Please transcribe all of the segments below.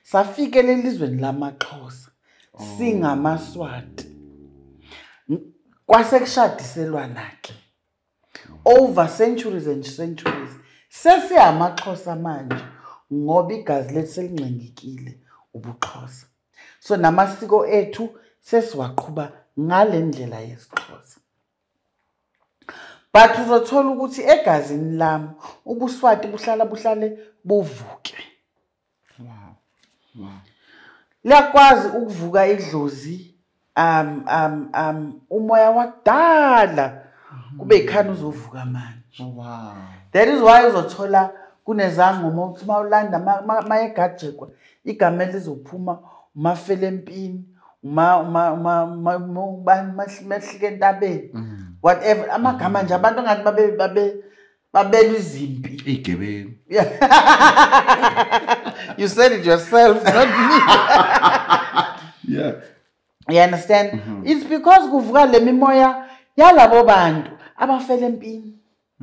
Safike lelizweni lamaXhosa singamaswati. Kwasekushadiselwana ke. Over centuries and centuries. SesiyamaXhosa manje ngoba igazi lethu selingcengekile ubuXhosa. So namasiko ethu sesiwaqhuba ngale ndlela yesiXhosa. But uzothola ukuthi egazini lami ubuswati buhlale buvuke. Wow. Liyakwazi ukuvuka idlozi umoya wakudala kube ikhana uzovuka manje. Wow. That is why uzothola kunezangoma ukuthi mawulanda mayegajekwa igama lizophuma umafele empini mahlike entabeni whatever amagama nje abantu ngathi babela izimpi igebengu. You said it yourself, not me. Yeah. You understand? It's because kuvuka le mimoya yalabo bantu abafela empini.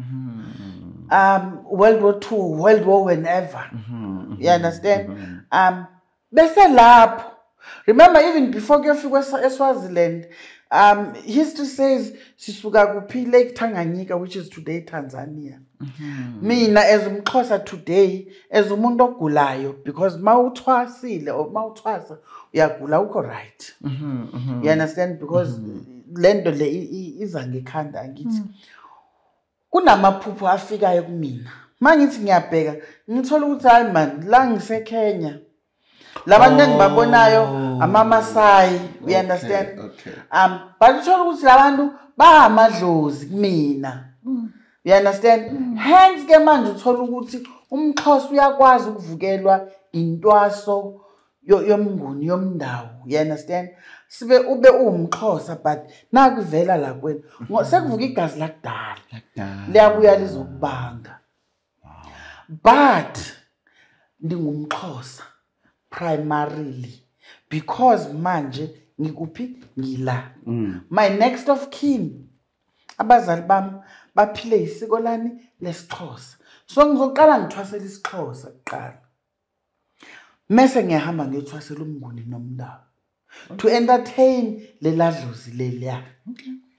World War II, World War whenever. You understand? Bese lapho. Remember, even before kuyofika Swaziland, history says sisuka kuphi Lake Tanganyika, which is today Tanzania. Mina as umXhosa today, as umuntu ogulayo, because mawuthwasile or mawuthwasa uyagula ukho right. You understand? Because lento le iza ngekhanda ngithi. Kunamaphupho afikayo kumina. Mangithi ngiyabheka, ngithola ukuthi hayi man, la ngise Kenya. Labantu engibabonayo amaMasai, we understand? Okay. But uthola ukuthi labantu bahamadlozi kumina. You understand? Hence ke manje uthola ukuthi umXhosa uyakwazi ukuvukelwa intwaso yomnguni yomndawo. You understand? Sibe ube umXhosa but nakuvela la kwenu. Sekuvuka igazi lakudala. Liyabuya lizokubanga. But ndingumXhosa primarily because manje ngikuphi ngila. My next of kin abazali bami baphile isiko lani lesiXhosa. So ngizoqala ngithwasela isiXhosa kuqala. Mase ngiyahamba ngiyithwasela umnguni nomndawo to entertain le ladlozi leliya. Okay.